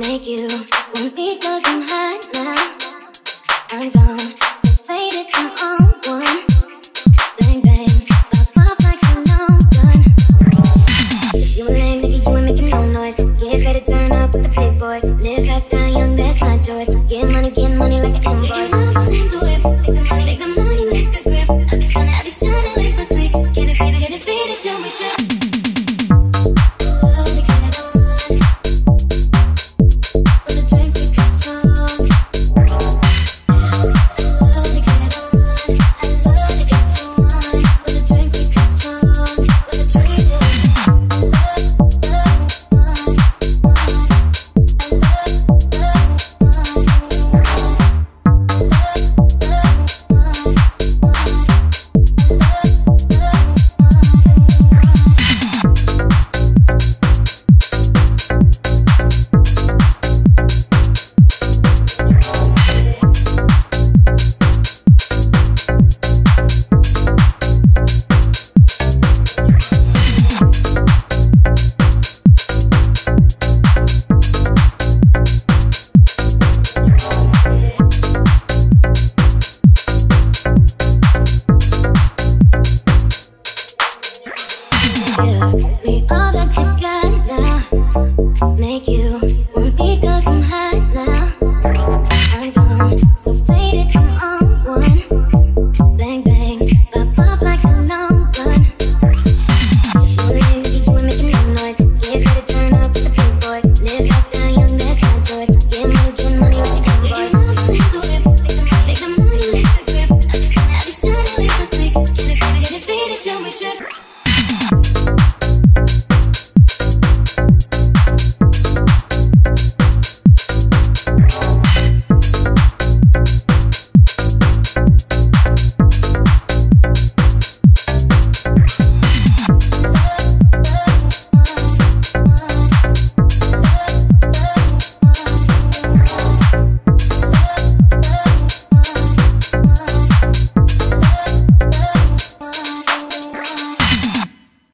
make you want me 'cause I'm hot now. I'm gone, so faded, come on, one. Bang, bang, pop off like a long gun. If you a lame nigga, you ain't making no noise. Get ready to turn up with the big boys. Live fast, die young, that's my choice. Get money like an invoice. Make the whip, make the money, make the grip. I be stunning with my click. Get it faded till we trip. We all that you got now, make you